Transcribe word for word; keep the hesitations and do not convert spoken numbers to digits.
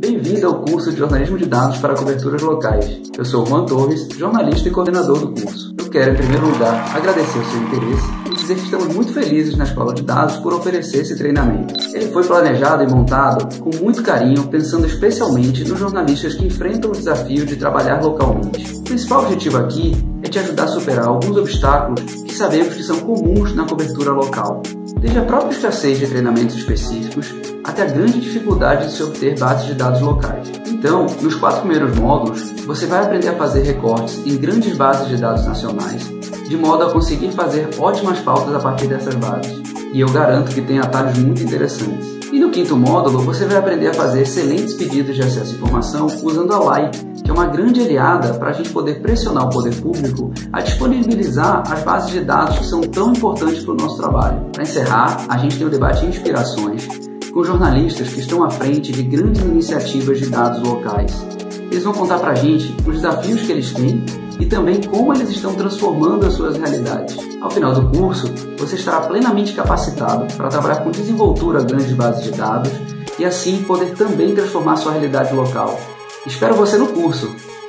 Bem-vindo ao curso de Jornalismo de Dados para Coberturas Locais. Eu sou Juan Torres, jornalista e coordenador do curso. Eu quero, em primeiro lugar, agradecer o seu interesse e dizer que estamos muito felizes na Escola de Dados por oferecer esse treinamento. Ele foi planejado e montado com muito carinho, pensando especialmente nos jornalistas que enfrentam o desafio de trabalhar localmente. O principal objetivo aqui é te ajudar a superar alguns obstáculos que sabemos que são comuns na cobertura local, desde a própria escassez de treinamentos específicos até a grande dificuldade de se obter bases de dados locais. Então, nos quatro primeiros módulos, você vai aprender a fazer recortes em grandes bases de dados nacionais, de modo a conseguir fazer ótimas pautas a partir dessas bases. E eu garanto que tem atalhos muito interessantes. E no quinto módulo, você vai aprender a fazer excelentes pedidos de acesso à informação usando a L A I, que é uma grande aliada para a gente poder pressionar o poder público a disponibilizar as bases de dados que são tão importantes para o nosso trabalho. Para encerrar, a gente tem o debate Inspirações, com jornalistas que estão à frente de grandes iniciativas de dados locais. Eles vão contar para a gente os desafios que eles têm e também como eles estão transformando as suas realidades. Ao final do curso, você estará plenamente capacitado para trabalhar com desenvoltura grandes bases de dados e assim poder também transformar sua realidade local. Espero você no curso!